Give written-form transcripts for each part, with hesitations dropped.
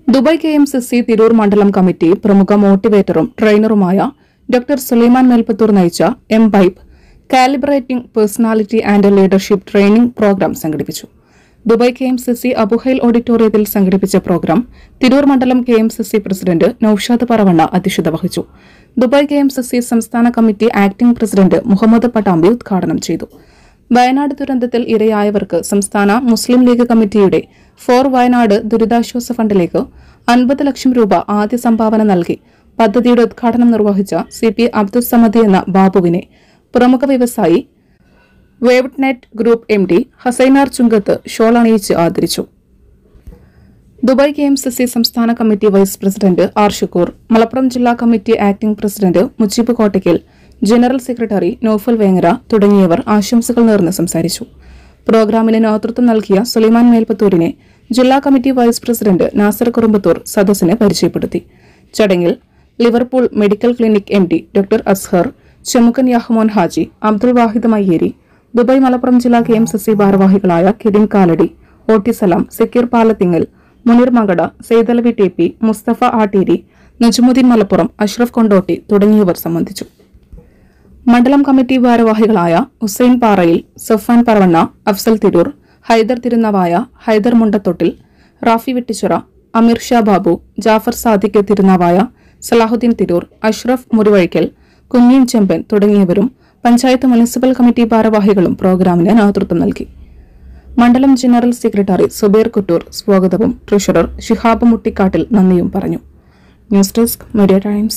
Dubai KMCC Tirur മണ്ഡലം committee പ്രമുഖ മോട്ടിവേറ്ററും ട്രെയിനറുമായ ഡോക്ടർ സുലൈമാൻ മേൽപ്പത്തൂർ നയിച്ച എംബൈബ് calibrating personality and leadership training programme സംഘടിപ്പിച്ചു. ദുബായ് KMCC അബുഹൈൽ ഓഡിറ്റോറിയത്തിൽ സംഘടിപ്പിച്ച പ്രോഗ്രാം തിരൂർ മണ്ഡലം KMCC പ്രസിഡന്റ് നൌഷാദ് പറവണ്ണ അധ്യക്ഷത വഹിച്ചു. ദുബായ് KMCC സംസ്ഥാന committee acting president Muhammad Pattambi ഉദ്ഘാടനം ചെയ്തു. വയനാട് ദുരന്തത്തിൽ ഇരയായവർക്ക് സംസ്ഥാന മുസ്ലിം ലീഗ് കമ്മിറ്റിയുടെ ഫോർ വയനാട് ദുരിതാശ്വാസ ഫണ്ടിലേക്ക് 50 ലക്ഷം രൂപ ആദ്യ സംഭാവന നൽകി പദ്ധതിയുടെ ഉദ്ഘാടനം നിർവഹിച്ച CP അബ്ദുൽ സമദ് എന്ന ബാബുവിനെ പ്രമുഖ വ്യവസായി Waved Net group MD Hasainar Chungath shawl അണിയിച്ച് ആദരിച്ചു. ദുബായ് KMCC സംസ്ഥാന committee vice president R Shukoor, Malappuram ജില്ലാ committee acting president Mujeeb Kottakkal, general secretary Naufal Vengara തുടങ്ങിയവർ ആശംസകൾ നേർന്ന് സംസാരിച്ചു. പ്രോഗ്രാമിന് നേതൃത്വം നൽകിയ സുലൈമാൻ മേൽപ്പത്തൂരിനെ ജില്ലാ committee vice president Nasar Kurumbathur സദസ്സിനെ പരിചയപ്പെടുത്തി. ചടങ്ങിൽ Liverpool medical clinic MD doctor Azhar, Chemukkan Yahmon Haji, Abdul Wahid Mayyeri, Dubai Malappuram ജില്ലാ KMCC ഭാരവാഹികളായ കിരിൻ കാലടി, OT സലാം, സക്കീർ പാലത്തിങ്ങൽ, മുനീർ മങ്കട, സെയ്തലവി TP, മുസ്തഫ ആട്ടീരി, നജ്മുദ്ദീൻ മലപ്പുറം, അഷ്റഫ് കൊണ്ടോട്ടി തുടങ്ങിയവർ സംബന്ധിച്ചു. മണ്ഡലം കമ്മിറ്റി ഭാരവാഹികളായ ഹുസൈൻ പാറയിൽ, സഫാൻ പറവണ്ണ, അഫ്സൽ തിരൂർ, ഹൈദർ തിരുനവായ, ഹൈദർ മുണ്ടത്തൊട്ടിൽ, റാഫി വെട്ടിച്ചിറ, അമീർ ഷാ ബാബു, ജാഫർ സാദിഖ് തിരുനവായ, സലാഹുദ്ദീൻ തിരൂർ, അഷ്റഫ് മുറിവഴിക്കൽ, കുഞ്ഞീൻ ചെമ്പൻ തുടങ്ങിയവരും പഞ്ചായത്ത് മുനിസിപ്പൽ കമ്മിറ്റി ഭാരവാഹികളും പ്രോഗ്രാമിന് നേതൃത്വം നൽകി. മണ്ഡലം ജനറൽ സെക്രട്ടറി സുബൈർ കുട്ടൂർ സ്വാഗതവും ട്രഷറർ ഷിഹാബ് മുട്ടിക്കാട്ടിൽ നന്ദിയും പറഞ്ഞു. News desk media times.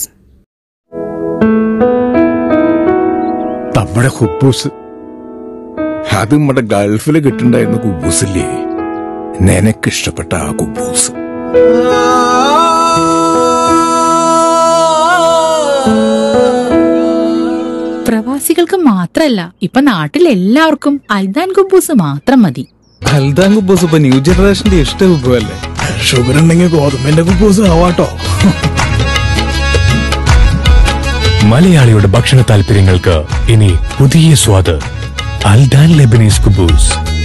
നമ്മുടെ കുബൂസ് അത് നമ്മുടെ ഗൾഫിൽ കിട്ടുണ്ടായിരുന്ന കുബൂസില്ലേ, നിനക്കിഷ്ടപ്പെട്ട ആ കുബൂസ്. പ്രവാസികൾക്ക് മാത്രല്ല, ഇപ്പൊ നാട്ടിൽ എല്ലാവർക്കും അൽദാൻ കുബൂസ് മാത്രം മതി. അൽദാൻ കുബൂസ് ഇപ്പൊ ന്യൂ ജനറേഷന്റെ ഇഷ്ട കുബുവല്ലേ. ഷുഗർ ഉണ്ടെങ്കിൽ ഗോതമ്പിന്റെ കുബൂസ് ആവാട്ടോ. മലയാളിയുടെ ഭക്ഷണ താല്പര്യങ്ങൾക്ക് ഇനി പുതിയ സ്വാദ്. അൽദാൻ ലെബനീസ് കുബൂസ്.